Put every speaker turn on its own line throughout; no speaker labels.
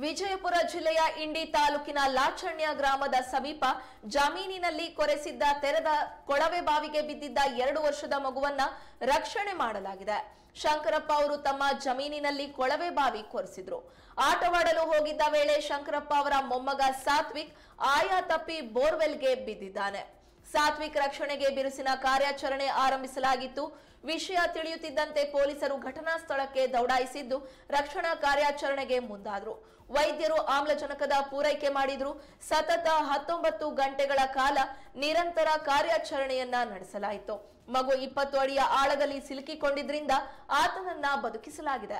ವಿಜಯಪುರ ಜಿಲ್ಲೆಯ ಇಂಡಿ ತಾಲೂಕಿನ ಲಾಚಣ್ಯ ಗ್ರಾಮದ ಸಮೀಪ ಜಮೀನಿನಲ್ಲಿ ಕೊರೆಸಿದ್ದ ತೆರೆದ ಕೊಳವೆ ಬಾವಿಗೆ ಬಿದ್ದಿದ್ದ 2 ವರ್ಷದ ಮಗುವನ್ನ ರಕ್ಷಣೆ ಮಾಡಲಾಗಿದೆ. ಶಂಕರಪ್ಪ ಅವರು ತಮ್ಮ ಜಮೀನಿನಲ್ಲಿ ಕೊಳವೆ ಬಾವಿ ಕೊರೆಸಿದ್ರು. ಆಟವಾಡಲು ಹೋಗಿದ್ದ ವೇಳೆ ಶಂಕರಪ್ಪ ಅವರ ಮೊಮ್ಮಗ ಸಾತ್ವಿಕ್ ಆಯಾ ತಪ್ಪಿ ಬೋರ್ವೆಲ್ಗೆ ಬಿದ್ದಿದ್ದಾನೆ. ಸಾತ್ವಿಕ್ ರಕ್ಷಣೆಗೆ ಬಿರುಸಿನ ಕಾರ್ಯಾಚರಣೆ ಆರಂಭಿಸಲಾಗಿತ್ತು. ವಿಷಯ ತಿಳಿಯುತ್ತಿದ್ದಂತೆ ಪೊಲೀಸರು ಘಟನಾ ಸ್ಥಳಕ್ಕೆ ದೌಡಾಯಿಸಿದ್ದು ರಕ್ಷಣಾ ಕಾರ್ಯಾಚರಣೆಗೆ ಮುಂದಾದರು. ವೈದ್ಯರು ಆಮ್ಲಜನಕದ ಪೂರೈಕೆ ಮಾಡಿದ್ರು. ಸತತ 19 ಗಂಟೆಗಳ ಕಾಲ ನಿರಂತರ ಕಾರ್ಯಾಚರಣೆಯನ್ನ ನಡೆಸಲಾಯಿತು. ಮಗು 20 ಅಡಿಯ ಆಳದಲ್ಲಿ ಸಿಲುಕಿಕೊಂಡಿದ್ರಿಂದ ಆತನನ್ನ ಬದುಕಿಸಲಾಗಿದೆ.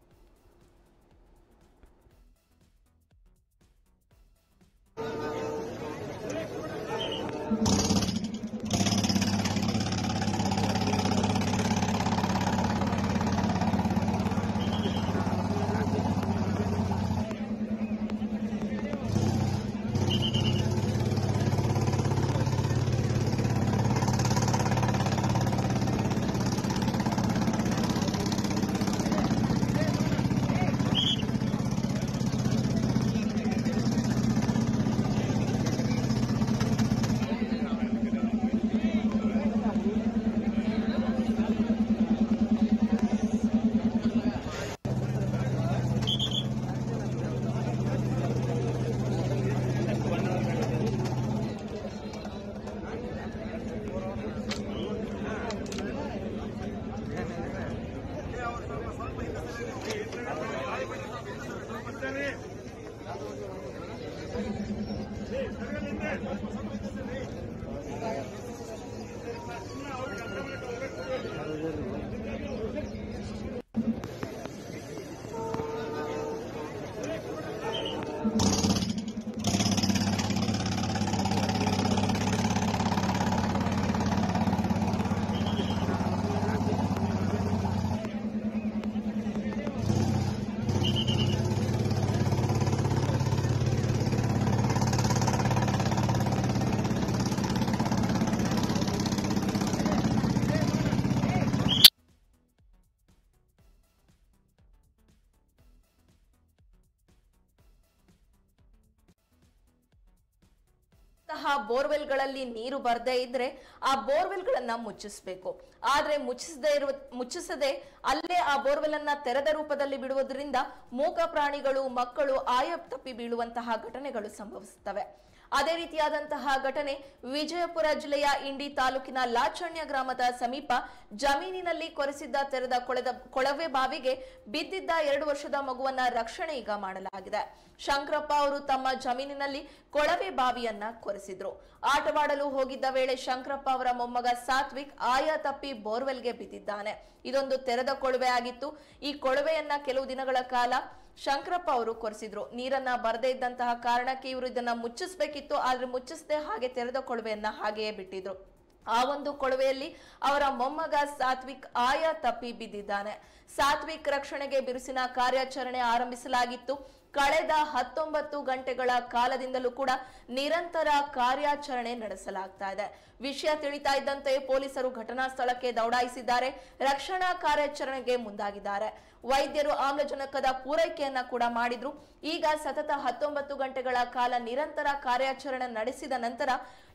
ಬೋರ್ವೆಲ್ಗಳಲ್ಲಿ ನೀರು ಬರದೇ ಇದ್ರೆ ಆ ಬೋರ್ವೆಲ್ಗಳನ್ನ ಮುಚ್ಚಿಸಬೇಕು. ಆದ್ರೆ ಮುಚ್ಚಿಸದೆ ಅಲ್ಲೇ ಆ ಬೋರ್ವೆಲ್ ಅನ್ನ ತೆರೆದ ರೂಪದಲ್ಲಿ ಬಿಡುವುದರಿಂದ ಮೂಕ ಪ್ರಾಣಿಗಳು, ಮಕ್ಕಳು ಆಯ ತಪ್ಪಿ ಬೀಳುವಂತಹ ಘಟನೆಗಳು ಸಂಭವಿಸುತ್ತವೆ. ಅದೇ ರೀತಿಯಾದಂತಹ ಘಟನೆ ವಿಜಯಪುರ ಜಿಲ್ಲೆಯ ಇಂಡಿ ತಾಲೂಕಿನ ಲಾಚಣ್ಯ ಗ್ರಾಮದ ಸಮೀಪ ಜಮೀನಿನಲ್ಲಿ ಕೊರೆಸಿದ್ದ ತೆರೆದ ಕೊಳವೆ ಬಾವಿಗೆ ಬಿದ್ದಿದ್ದ 2 ವರ್ಷದ ಮಗುವನ್ನ ರಕ್ಷಣೆ ಈಗ ಮಾಡಲಾಗಿದೆ. ಶಂಕರಪ್ಪ ಅವರು ತಮ್ಮ ಜಮೀನಿನಲ್ಲಿ ಕೊಳವೆ ಬಾವಿಯನ್ನ ಕೊರೆಸಿದ್ರು. ಆಟವಾಡಲು ಹೋಗಿದ್ದ ವೇಳೆ ಶಂಕರಪ್ಪ ಅವರ ಮೊಮ್ಮಗ ಸಾತ್ವಿಕ್ ಆಯಾ ತಪ್ಪಿ ಬೋರ್ವೆಲ್ಗೆ ಬಿದ್ದಿದ್ದಾನೆ. ಇದೊಂದು ತೆರೆದ ಕೊಳವೆ ಆಗಿತ್ತು. ಈ ಕೊಳವೆಯನ್ನ ಕೆಲವು ದಿನಗಳ ಕಾಲ ಶಂಕರಪ್ಪ ಅವರು ಕೊರೆಸಿದ್ರು. ನೀರನ್ನ ಬರದೇ ಇದ್ದಂತಹ ಕಾರಣಕ್ಕೆ ಇವರು ಇದನ್ನ ಮುಚ್ಚಿಸಬೇಕಿತ್ತು. ಆದ್ರೆ ಮುಚ್ಚಿಸದೆ ಹಾಗೆ ತೆರೆದ ಕೊಳವೆಯನ್ನ ಹಾಗೆಯೇ ಬಿಟ್ಟಿದ್ರು. ಆ ಒಂದು ಕೊಳವೆಯಲ್ಲಿ ಅವರ ಮೊಮ್ಮಗ ಸಾತ್ವಿಕ್ ಆಯಾ ತಪ್ಪಿ ಬಿದ್ದಿದ್ದಾನೆ. ಸಾತ್ವಿಕ್ ರಕ್ಷಣೆಗೆ ಬಿರುಸಿನ ಕಾರ್ಯಾಚರಣೆ ಆರಂಭಿಸಲಾಗಿತ್ತು. ಕಳೆದ 19 ಗಂಟೆಗಳ ಕಾಲದಿಂದಲೂ ಕೂಡ ನಿರಂತರ ಕಾರ್ಯಾಚರಣೆ ನಡೆಸಲಾಗ್ತಾ ಇದೆ. ವಿಷಯ ತಿಳಿತಾ ಇದ್ದಂತೆ ಪೊಲೀಸರು ಘಟನಾ ಸ್ಥಳಕ್ಕೆ ದೌಡಾಯಿಸಿದ್ದಾರೆ. ರಕ್ಷಣಾ ಕಾರ್ಯಾಚರಣೆಗೆ ಮುಂದಾಗಿದ್ದಾರೆ. ವೈದ್ಯರು ಆಮ್ಲಜನಕದ ಪೂರೈಕೆಯನ್ನ ಕೂಡ ಮಾಡಿದ್ರು. ಈಗ ಸತತ 19 ಗಂಟೆಗಳ ಕಾಲ ನಿರಂತರ ಕಾರ್ಯಾಚರಣೆ ನಡೆಸಿದ ನಂತರ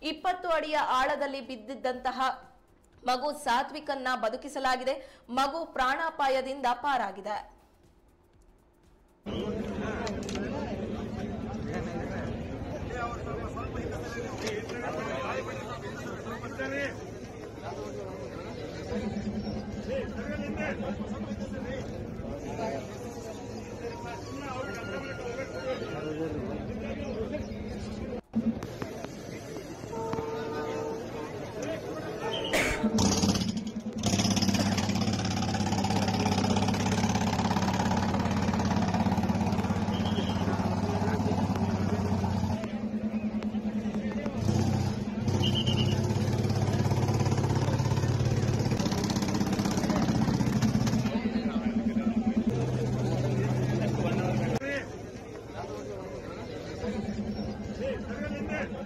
20 ಅಡಿಯ ಆಳದಲ್ಲಿ ಬಿದ್ದಿದ್ದಂತಹ ಮಗು ಸಾತ್ವಿಕ್ ಅನ್ನ ಬದುಕಿಸಲಾಗಿದೆ. ಮಗು ಪ್ರಾಣಾಪಾಯದಿಂದ ಪಾರಾಗಿದೆ.
Hey,